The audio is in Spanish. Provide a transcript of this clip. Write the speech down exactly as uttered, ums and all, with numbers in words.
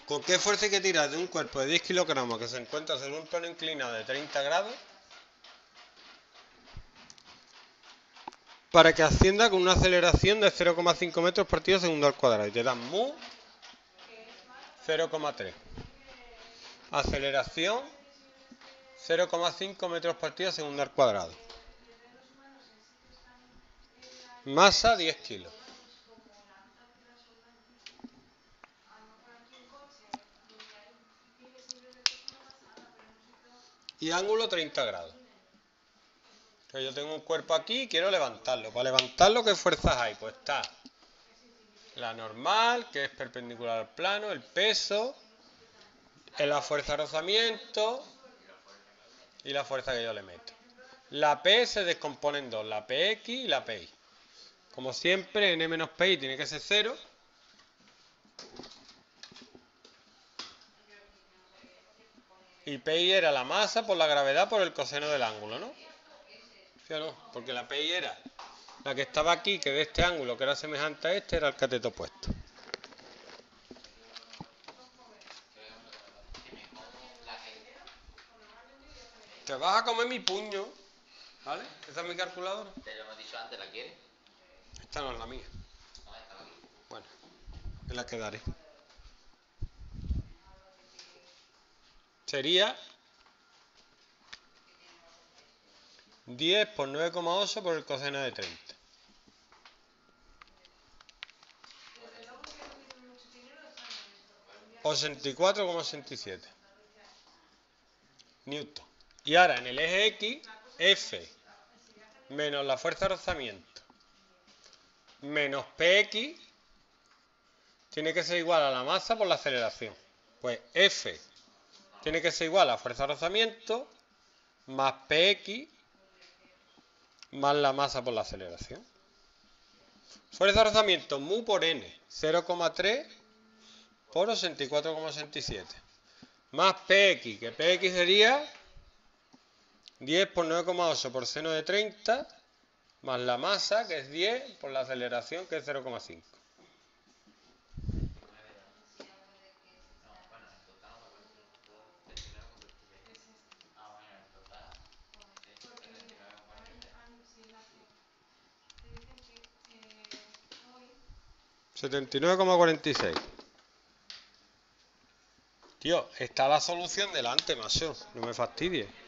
¿Con qué fuerza hay que tirar de un cuerpo de diez kilogramos que se encuentra sobre un plano inclinado de treinta grados para que ascienda con una aceleración de cero coma cinco metros por segundo al cuadrado? Y te dan mu cero coma tres. Aceleración cero coma cinco metros por segundo al cuadrado. Masa diez kilos. Y ángulo treinta grados. Entonces yo tengo un cuerpo aquí y quiero levantarlo. Para levantarlo, ¿qué fuerzas hay? Pues está la normal, que es perpendicular al plano, el peso, la fuerza de rozamiento y la fuerza que yo le meto. La P se descompone en dos, la P X y la P Y. Como siempre, N menos P Y tiene que ser cero. Y P I era la masa por la gravedad por el coseno del ángulo, ¿no? ¿Sí o no? Porque la P I era la que estaba aquí, que de este ángulo, que era semejante a este, era el cateto opuesto. Te vas a comer mi puño, ¿vale? Esa es mi calculadora. Te lo hemos dicho antes, ¿la quieres? Esta no es la mía. No, esta aquí. Bueno, me la quedaré. Sería diez por nueve coma ocho por el coseno de treinta. ochenta y cuatro coma ochenta y siete newton. Y ahora en el eje X, F menos la fuerza de rozamiento menos P X tiene que ser igual a la masa por la aceleración. Pues F tiene que ser igual a la fuerza de rozamiento más P X más la masa por la aceleración. Fuerza de rozamiento mu por n, cero coma tres por ochenta y cuatro coma ochenta y siete. Más P X, que P X sería diez por nueve coma ocho por seno de treinta, más la masa, que es diez, por la aceleración, que es cero coma cinco. setenta y nueve coma cuarenta y seis. Tío, está la solución delante, macho. No me fastidies.